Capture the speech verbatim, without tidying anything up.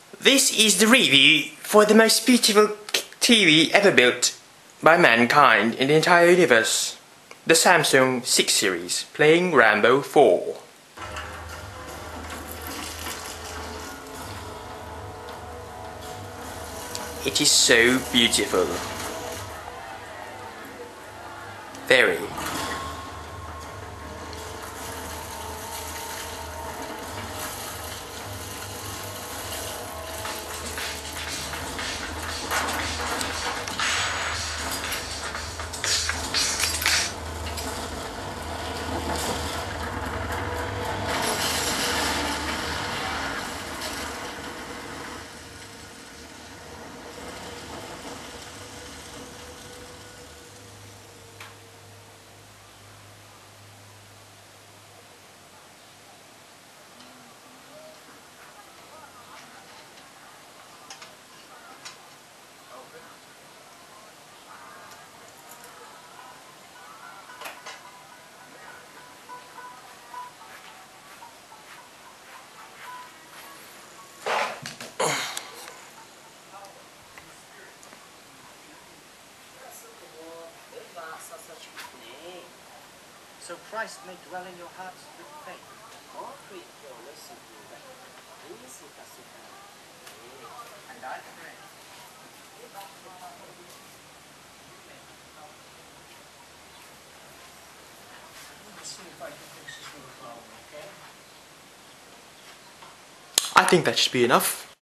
This is the review for the most beautiful T V ever built by mankind in the entire universe. The Samsung six series playing Rambo four. It is so beautiful. Very. So Christ may dwell in your hearts with faith. And I pray. Let's see if I can fix this little problem, okay? I think that should be enough.